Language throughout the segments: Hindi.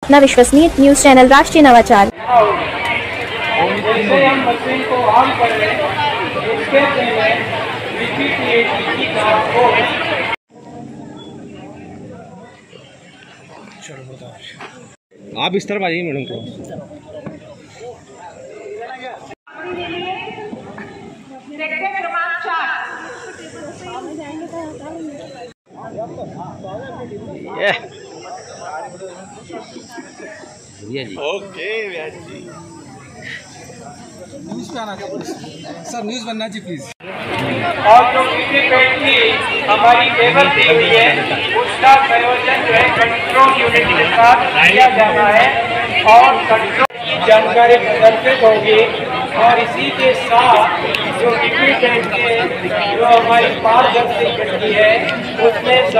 अपना विश्वसनीय न्यूज चैनल राष्ट्रीय नवाचार। जैसे हम मशीन को ऑन कर लें, उसके पहले VPPAT की जांच हो। आप इस तरफ आइए मैडम को। ओके जी, न्यूज़ पे आना सर, न्यूज़ बनना जी प्लीज। और जो VPPAT की हमारी टेबल दी हुई है, उसका संयोजन जो है कंट्रोल यूनिट के साथ किया जाना है और कंट्रोल की जानकारी प्रदर्शित होगी। और इसी के साथ जो VPPAT के जो हमारी पारदर्शी प्रक्रिया है, उसमें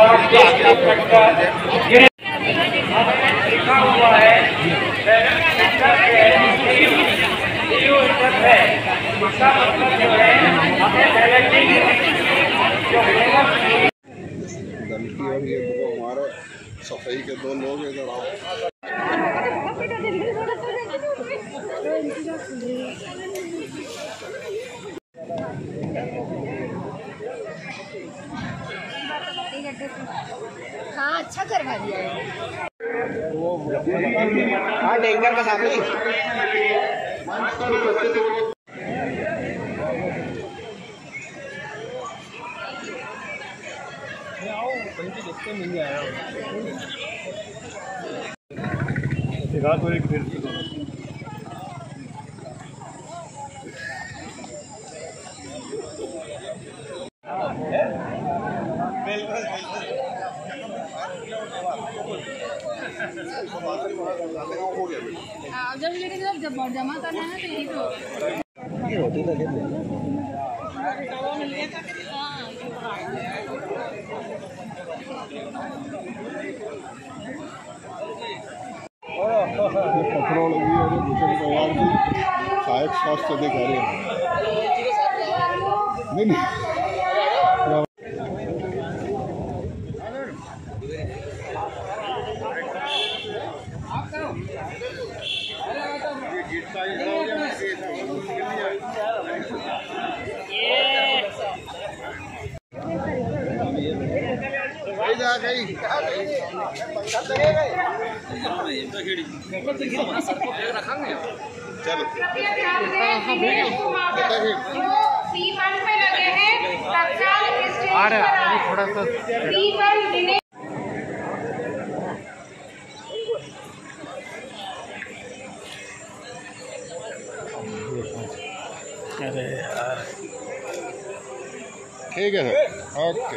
लिखा हुआ है उसका मतलब जो है हमें गलती और ये हमारे सफाई के दो लोग इधर आओ। हाँ, अच्छा करवा दिया है। हाँ, डेंगर का सामने जब जमा करना है तो यही तो होती है। पेट्रोल भी और भूषण पवार की सहायक स्वास्थ्य अधिकारी नहीं थोड़ा सा अरे यार ठीक है सर, ओके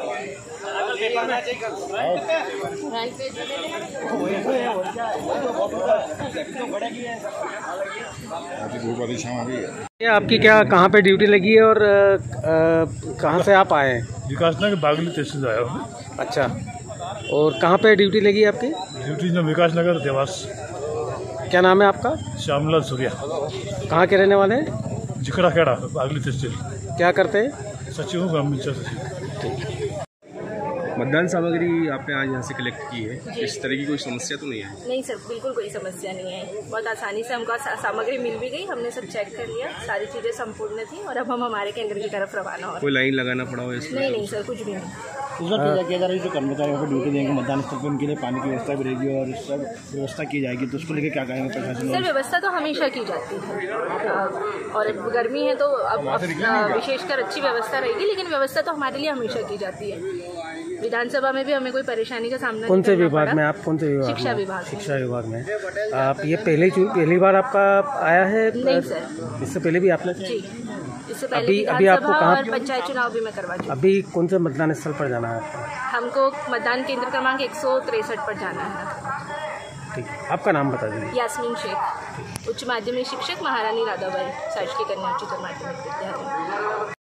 ये आपकी क्या कहाँ पे ड्यूटी लगी है और कहाँ से आप आए हैं? विकासनगर बागली तहसील से आया हूँ। अच्छा, और कहाँ पे ड्यूटी लगी है आपकी? ड्यूटी में विकासनगर देवास। क्या नाम है आपका? श्यामलाल सूर्या। कहाँ के रहने वाले हैं? जिकड़ा खेड़ा बागली तहसील। क्या करते हैं? सचिव हूँ, ग्राम पंचायत सचिव। मतदान सामग्री आपने आज यहाँ से कलेक्ट की है, इस तरह की कोई समस्या तो नहीं है? नहीं सर, बिल्कुल कोई समस्या नहीं है। बहुत आसानी से हमको सामग्री मिल भी गई, हमने सब चेक कर लिया, सारी चीज़ें संपूर्ण थी और अब हम हमारे केंद्र की तरफ रवाना हो। कोई लाइन लगाना पड़ा हो इसमें? नहीं सर, कुछ भी नहीं। किया जा रहा है जो कर्मचारियों को ड्यूटी देंगे मतदान स्थल पर, उनके लिए पानी की व्यवस्था भी रहेगी और सब व्यवस्था की जाएगी, तो उसको लेकर क्या कहेंगे प्रशासन? सर, व्यवस्था तो हमेशा की जाती है और गर्मी है तो अब विशेषकर अच्छी व्यवस्था रहेगी, लेकिन व्यवस्था तो हमारे लिए हमेशा की जाती है। विधानसभा में भी हमें कोई परेशानी का सामना कौन से विभाग में? आप कौन से विभाग? शिक्षा विभाग। शिक्षा विभाग में आप ये पहली बार आपका आया है? नहीं सर, इससे पहले भी आपने? जी, इससे पहले विधानसभा और पंचायत चुनाव भी मैं करवा चुकी। अभी कौन से मतदान स्थल पर जाना है? हमको मतदान केंद्र क्रमांक 163 पर जाना है। ठीक है, आपका नाम बता दीजिए। यास्मीन शेख, उच्च माध्यमिक शिक्षक, महारानी राधाबाई शासकीय कन्या उच्चतर माध्यमिक विद्यालय।